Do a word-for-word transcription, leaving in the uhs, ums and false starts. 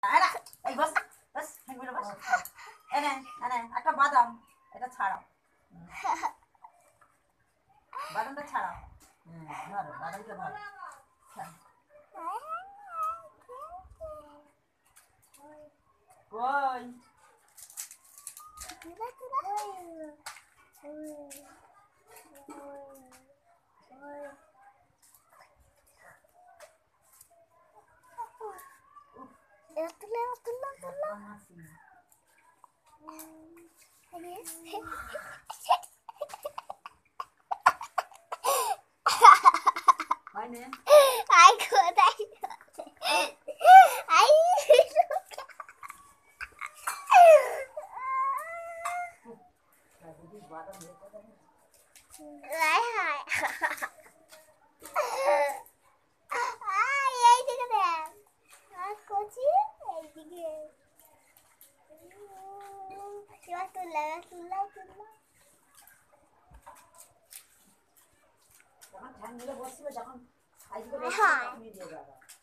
আরে এই বস বস হ্যাঙ্গুলো বস এনে এনে একটা বাদাম এটা ছাড়াও বাদামটা ছাড়াও হ্যাঁ ধরো বাদামটা ধরো কই তুলে তুলে তুলে হয়নি আই কোথায় আই বাদাম নিয়ে কোথায় আই হাই আই এই দিকে দেখ আর কোচি এই দিকে এবার তুলে তুলে তুলে যখন ঠ্যাং মিলে বসছিল যখন সাইজ করে হ্যাঁ। দিয়ে যাবে